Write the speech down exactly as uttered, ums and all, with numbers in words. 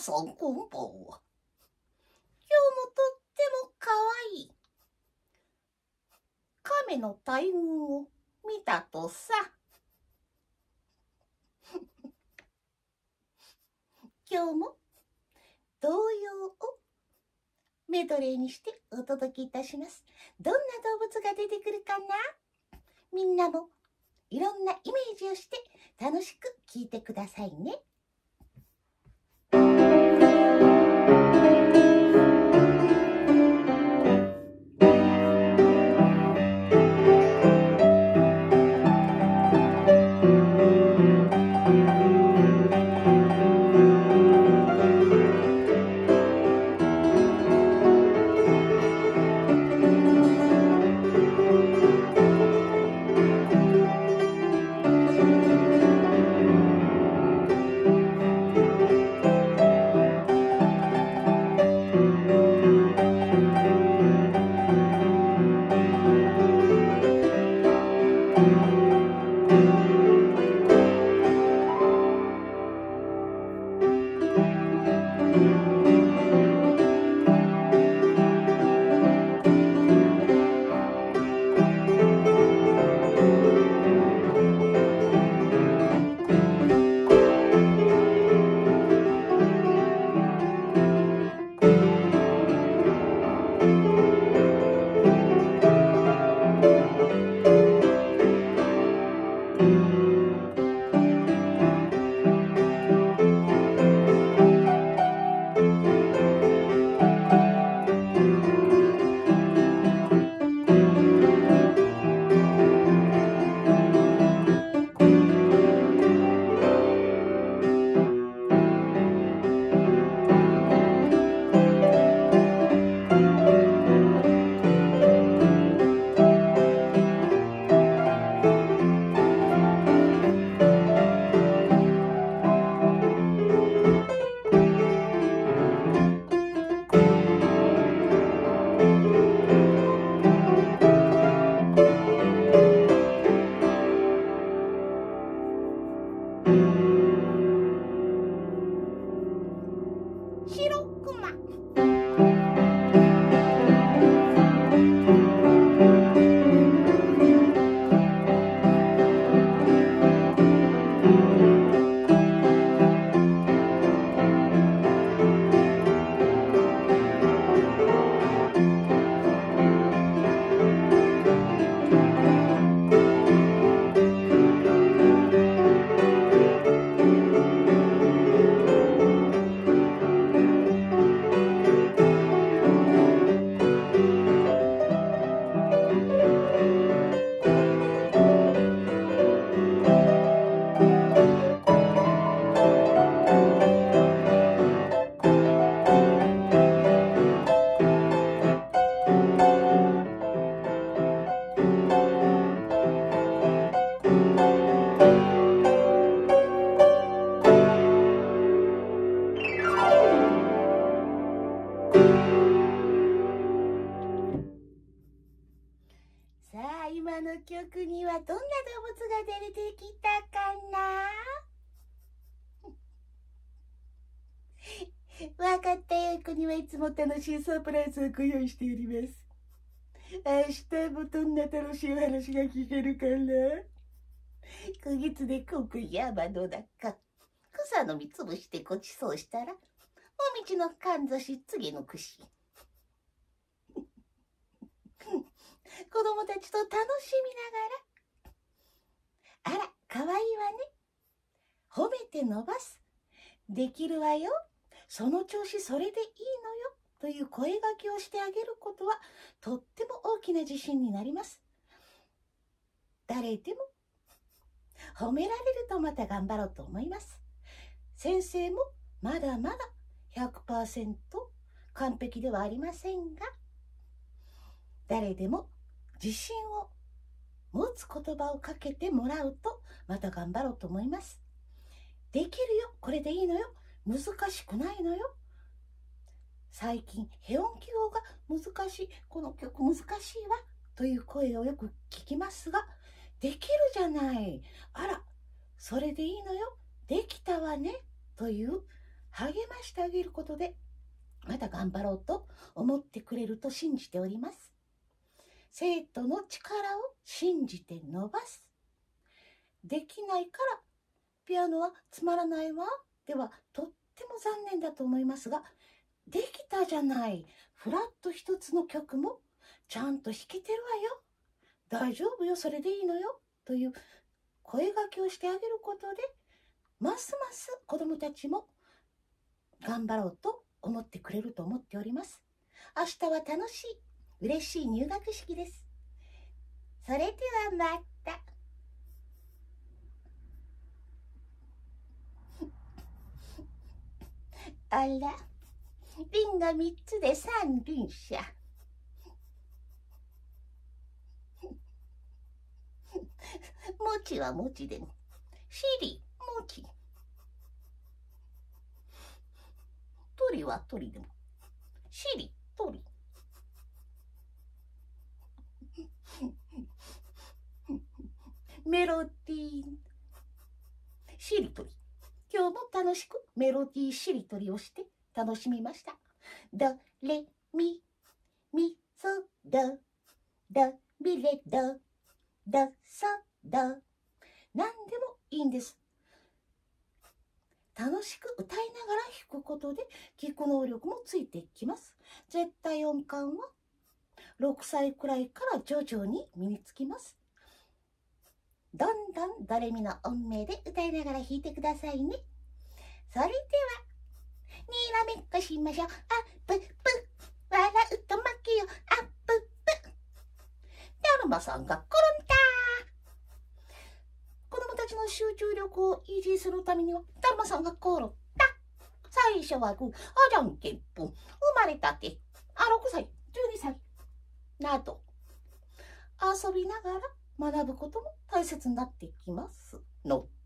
さんこんばんは。今日もとってもかわいい亀の大群を見たとさ。今日も童謡をメドレーにしてお届けいたします。どんな動物が出てくるかな？みんなもいろんなイメージをして楽しく聞いてくださいね。白熊。さあ、今の曲にはどんな動物が出てきたかな？わかったよ。こにはいつも楽しいサプライズをご用意しております。明日もどんな楽しいお話が聞けるかな？今月で今回山の中、草の実つぶしてごちそうしたら、お道のかんざし次の串。子供たちと楽しみながら、あら、かわいいわね。褒めて伸ばす。できるわよ。その調子それでいいのよ。という声掛けをしてあげることは、とっても大きな自信になります。誰でも褒められるとまた頑張ろうと思います。先生もまだまだ ひゃくパーセント 完璧ではありませんが、誰でも自信を持つ言葉をかけてもらうとまた頑張ろうと思います。できるよ、これでいいのよ、難しくないのよ。最近ヘ音記号が難しい、この曲難しいわという声をよく聞きますが、できるじゃない、あらそれでいいのよ、できたわねという励ましてあげることで、また頑張ろうと思ってくれると信じております。生徒の力を信じて伸ばす。できないからピアノはつまらないわではとっても残念だと思いますが、できたじゃない。フラット一つの曲もちゃんと弾けてるわよ。大丈夫よ、それでいいのよ。という声掛けをしてあげることで、ますます子どもたちも頑張ろうと思ってくれると思っております。明日は楽しい、嬉しい入学式です。それではまた。あら、リンがみっつで三輪車。もちはもちでも、しりもち。鳥は鳥でも、しり鳥。メロディー、しりとり。今日も楽しくメロディーしりとりをして楽しみました。ドレミミソドドミレドドソド、何でもいいんです。楽しく歌いながら弾くことで聴く能力もついてきます。絶対音感はろくさいくらいから徐々に身につきます。どんどんドレミの音名で歌いながら弾いてくださいね。それでは、にらめっこしましょう。あっぷっぷ。笑うと負けよ。あっぷっぷ。だるまさんが転んだ。子供たちの集中力を維持するためには、だるまさんが転んだ。最初はグー、あじゃんけんぽん。生まれたて、あ、ろくさい、じゅうにさい。など、遊びながら学ぶことも大切になってきますの。